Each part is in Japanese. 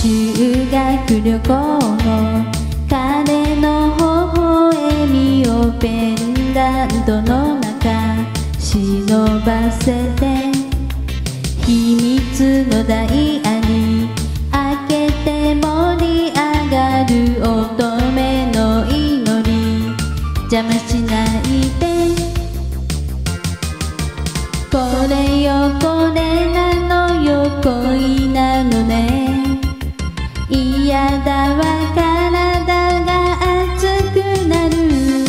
修学旅行の彼の微笑みをペンダントの中忍ばせて秘密のダイヤに開けて盛り上がる乙女の祈り邪魔しないでこれよこれなのよ恋なのね嫌だわ体が熱くなる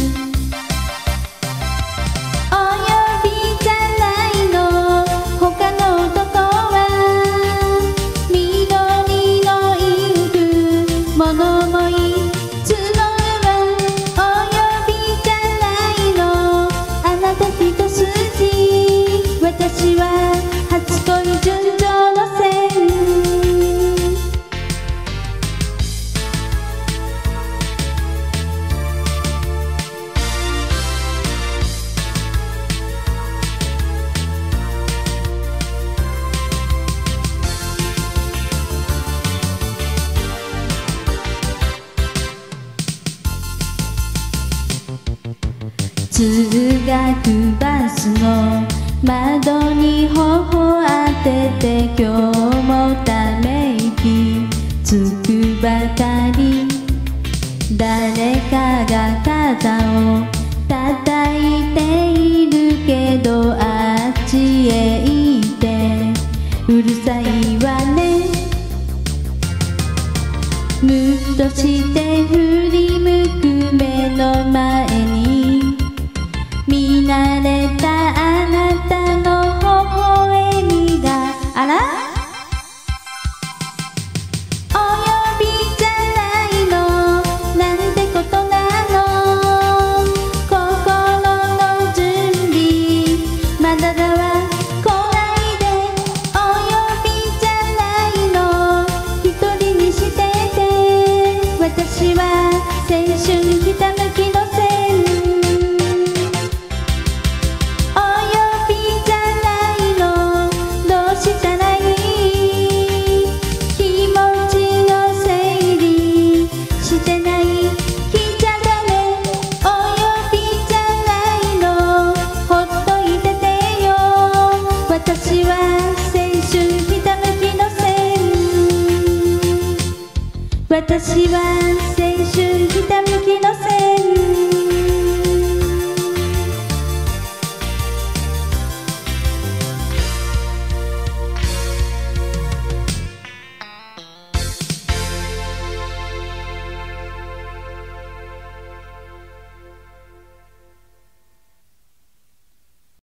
お呼びじゃないの他の男は緑のインク物もい募るわお呼びじゃないのあなた一筋私は初恋純情の線通学バスの窓に頬当てて今日もため息つくばかり誰かが肩を叩いているけどあっちへ行ってうるさいわねムッとして振り向く目の前に見慣れたあなたの微笑みがあらお呼びじゃないのなんてことなの心の準備まだだわ来ないでお呼びじゃないの一人にしてて私は青春ひたむきの線私は青春ひたむきの線